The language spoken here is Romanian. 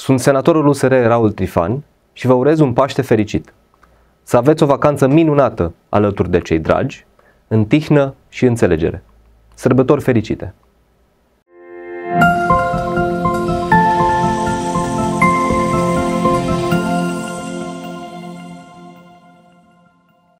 Sunt senatorul USR Raul Trifan și vă urez un Paște fericit. Să aveți o vacanță minunată alături de cei dragi, în tihnă și înțelegere. Sărbători fericite!